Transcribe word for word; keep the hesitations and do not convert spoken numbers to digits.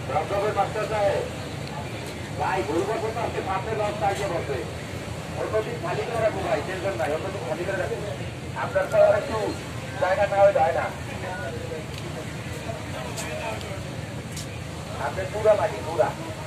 রংপুরের মাস্টার সাহেব ভাই ভুল বছর তো আজকে পাঁচে লস চাইছে বসে অন্যদিন খালি করে রাখবো ভাই টেনশন নাই অন্যদিন খালি করে রাখবো আপনার তো একটু জায়গা না হয় যায় না আপনি পুরা মাটি পুরা